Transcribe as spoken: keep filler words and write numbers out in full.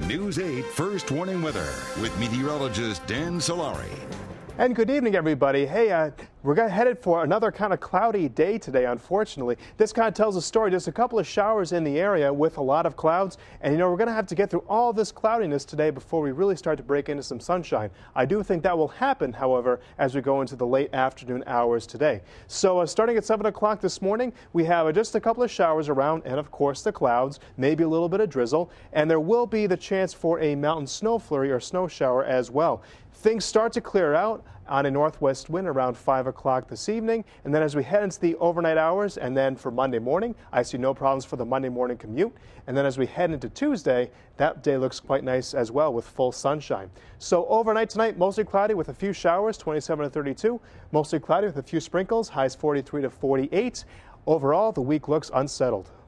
News eight First Warning Weather with meteorologist Dan Solari. And good evening, everybody. Hey, uh, we're headed for another kind of cloudy day today, unfortunately. This kind of tells a story. Just a couple of showers in the area with a lot of clouds. And, you know, we're going to have to get through all this cloudiness today before we really start to break into some sunshine. I do think that will happen, however, as we go into the late afternoon hours today. So uh, starting at seven o'clock this morning, we have uh, just a couple of showers around and, of course, the clouds, maybe a little bit of drizzle. And there will be the chance for a mountain snow flurry or snow shower as well. Things start to clear out on a northwest wind around five o'clock this evening. And then as we head into the overnight hours and then for Monday morning, I see no problems for the Monday morning commute. And then as we head into Tuesday, that day looks quite nice as well with full sunshine. So overnight tonight, mostly cloudy with a few showers, twenty-seven to thirty-two. Mostly cloudy with a few sprinkles, highs forty-three to forty-eight. Overall, the week looks unsettled.